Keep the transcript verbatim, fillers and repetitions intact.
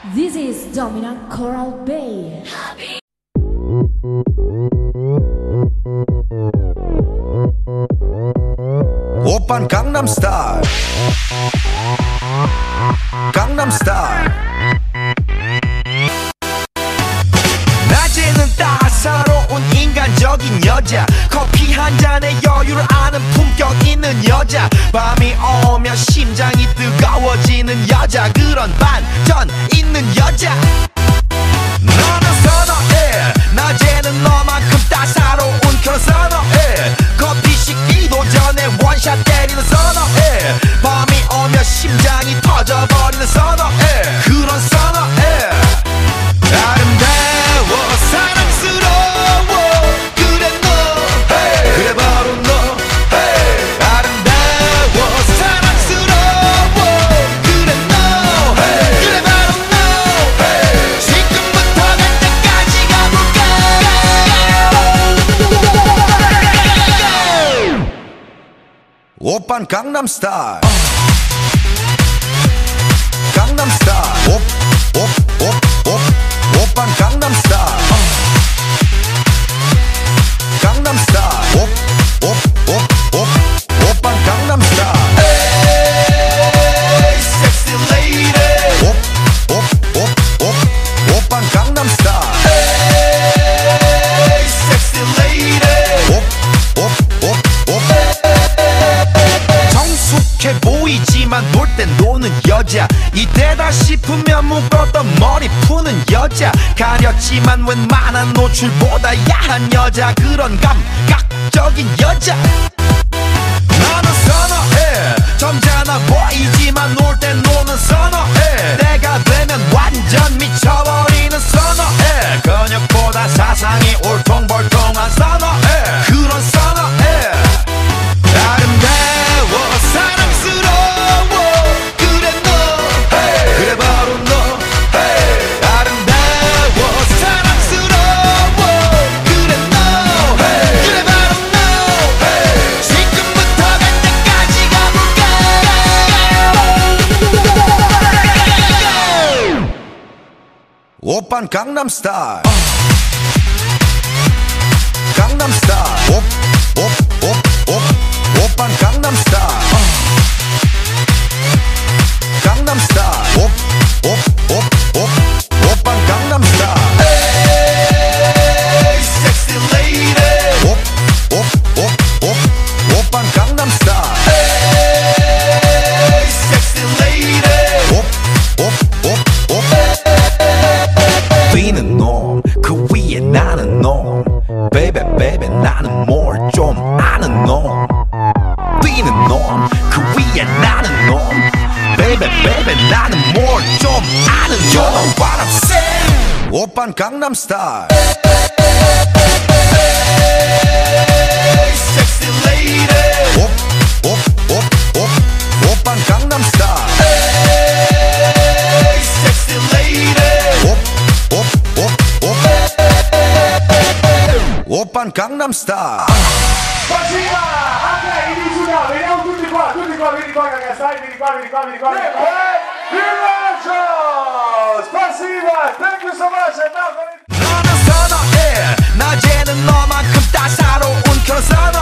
This is Domina Coral Bay. 오빤 강남스타일 강남스타일 낮에는 따사로운 인간적인 여자 커피 한 잔에 여유를 아는 품격 있는 여자 밤이 오면 심장이 뜨거워지는 여자 그런 반전 있는 여자 너는 선호해 낮에는 너만큼 따사로운 그런 선호해 커피 식기도 전에 원샷 때리는 선호해 밤이 오면 심장이 터져버리는 선호해 그런 선호해 아름다워 사랑스러워 그래 너 hey. 그래 바로 너 hey. 아름다워 사랑스러워 그래 너 hey. 그래 바로 너 hey. 지금부터 갈 때까지 가볼까 오빤 강남스타일 강남스타일 옵옵옵옵 오빤 강남스타일 강남스타일 옵옵옵옵 오빤 강남스타일 에이 섹시 레이디 옵옵옵옵 오빤 강남스타일 에이 섹시 레이디 옵옵옵옵 정숙해 보이지만 놀 땐 노는 여자 이때다 싶으면 묶었던 머리 푸는 여자 가렸지만 웬만한 노출보다 야한 여자 그런 감각적인 여자 나는 선호해 점잖아 보이지만 놀 땐 노는 선호해 내가 되면 완전 미쳐버리는 선호해 근육보다 사상이 울퉁불퉁한 선호해 그런 선호해 아름다워 사랑스러워 그래 너 hey. 그래 바로 너 hey. 아름다워 사랑스러워 그래 너 hey. 그래 바로 너 hey. 지금부터 갈 때까지 가볼까 오빤 강남스타일 강남스타일 옵옵옵옵 오빤 강남스타일 강남스타일 옵옵옵옵 오빤 강남스타일 에이 섹시 레이디 옵옵옵옵 오빤 강남스타일 에이 섹시 레이디 옵옵옵옵 뛰는 놈 그 위에 나는 놈 베이베 베이베 나는 뭘 좀 아는 놈 뛰는 놈 그 위에 나는 놈 베이베 베이베 나는 뭘 좀 아는 놈 You know what I'm saying 오빤 강남스타일 섹시 레이디 옵옵옵옵 오빤 강남스타일 섹시 레이디 옵옵옵옵 오빤 강남스타일 Spasiba! Ok, iniziamo, veniamo tutti qua, tutti qua, vieni qua ragazzi, vieni qua, vieni qua, vieni qua, vieni qua. Villaggio! Spasiba! Thank you so much, and now 너는 선호해 낮에는 너만큼 따사로운 그런 선호